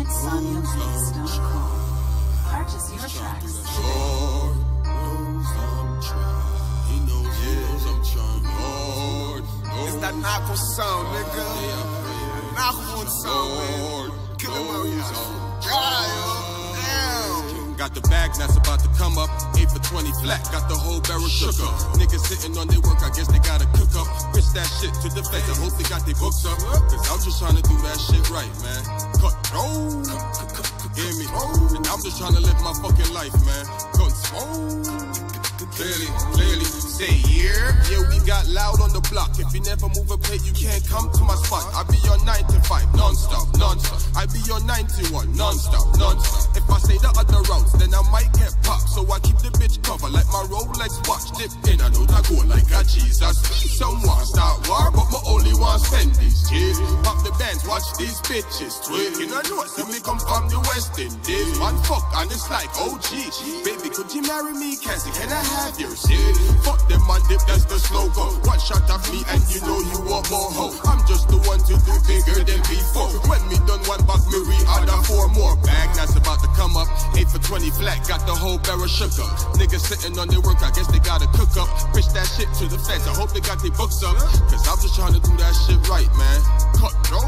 SonyaBeats.com. Purchase your tracks. Lord knows I'm trying. He knows I'm trying. Lord knows. It's that narco sound, nigga. Narco sound, man. Kill him out here. Got the bag that's about to come up, 8 for 20 flat, got the whole barrel shook up. Niggas sitting on their work, I guess they gotta cook up. Pitch that shit to the feds, I hope they got their books up. Cause I'm just trying to do that shit right, man. Cut, roll, hear me? And I'm just trying to live my fucking life, man. Gun smoke. Clearly, say yeah. Yeah, we got loud on the block. If you never move a plate, you can't come to my spot. I be on 9 to 5, non-stop. I be on 91, non-stop. If I say the other routes, then I might get popped. So I keep the bitch covered like my Rolex watch. Dip in, I know that go like a Jesus. Someone start war, but my only one spend these kids. Pop the bands, watch these bitches twig. You know, see me come from the West Indies. One fuck, and it's like OG. Baby, could you marry me, Cassie? Can I have your shit? Fuck them man, dip, that's the slogan. One shot at me and you know you want more hoe. I'm just the one to do bigger than before. When me done one back, me re-order 4 more. Bag that's about to come up, 8 for 20 flat, got the whole barrel shook up. Niggas sitting on their work, I guess they gotta cook up. Pitch that shit to the feds, I hope they got their books up. Cause I'm just trying to do that shit right, man. Cut,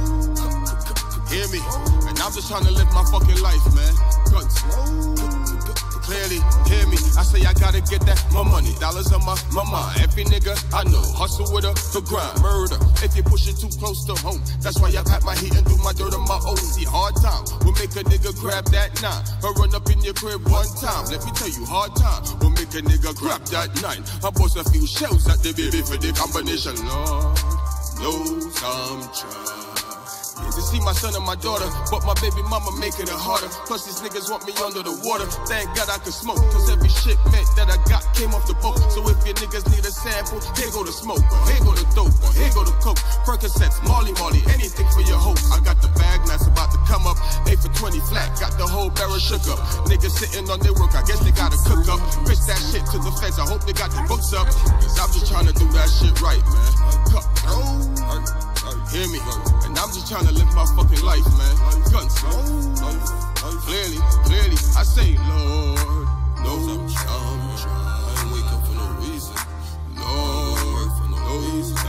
hear me? And I'm just trying to live my fucking life, man. Gun smoke. Clearly, hear me, I say I gotta get that, my money, dollars on my mind. Every nigga I know, hustle with a to grind, murder. If you push it too close to home, that's why I pack my heat and do my dirt on my own. See, hard time will make a nigga grab that 9. Or run up in your crib one time. Let me tell you, hard time will make a nigga grab that 9. I bust a few shells at the baby for the combination. Lord knows I'm trying. To see my son and my daughter, but my baby mama making it harder. Plus these niggas want me under the water. Thank God I can smoke, cause every shipment that I got came off the boat. So if your niggas need a sample, here go the smoke, or here go the dope, or here go the coke. Percocets, Molly, anything for your hope. I got the bag that's about to come up, 8 for 20 flat, got the whole barrel shook up. Niggas sitting on their work, I guess they gotta cook up. Pitch that shit to the feds, I hope they got their books up. Cause I'm just trying to do that shit right, man. Cut, hear me? And I'm just trying to live my fucking life, man. Gun smoke. Clearly, I say, Lord knows I'm trying. I ain't wake up for no reason. Lord knows